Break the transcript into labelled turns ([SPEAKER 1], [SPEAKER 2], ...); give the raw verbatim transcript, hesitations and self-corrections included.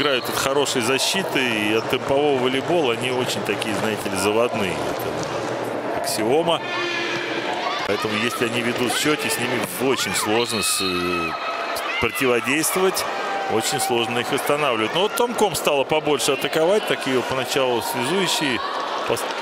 [SPEAKER 1] играют от хорошей защиты и от темпового волейбола. Они очень такие, знаете ли, заводные. Это аксиома. Поэтому, если они ведут в счете, с ними очень сложно с, противодействовать. Очень сложно их останавливать. Но вот Томком стало побольше атаковать. Такие поначалу связующие.